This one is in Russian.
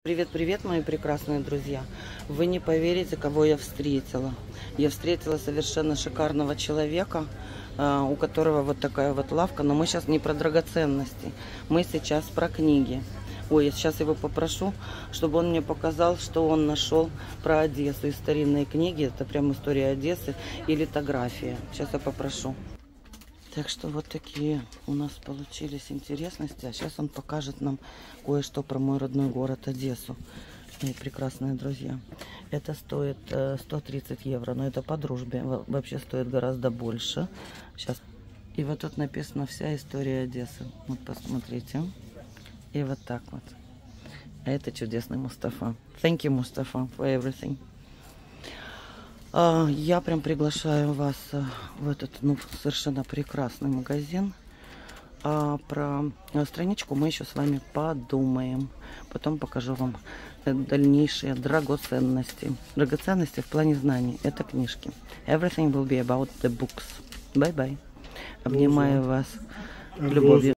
Привет, мои прекрасные друзья! Вы не поверите, кого я встретила. Я встретила совершенно шикарного человека, у которого вот такая вот лавка. Но мы сейчас не про драгоценности, мы сейчас про книги. Ой, я сейчас его попрошу, чтобы он мне показал, что он нашел про Одессу из старинной книги. Это прям история Одессы и литография. Сейчас я попрошу. Так что вот такие у нас получились интересности. А сейчас он покажет нам кое-что про мой родной город Одессу. Мои прекрасные друзья. Это стоит 130 евро, но это по дружбе. Вообще стоит гораздо больше. Сейчас. И вот тут написана вся история Одессы. Вот посмотрите. И вот так вот. А это чудесный Мустафа. Thank you, Мустафа, for everything. Я прям приглашаю вас в этот совершенно прекрасный магазин. Про страничку мы еще с вами подумаем. Потом покажу вам дальнейшие драгоценности. Драгоценности в плане знаний. Это книжки. Everything will be about the books. Bye-bye. Обнимаю вас любовью.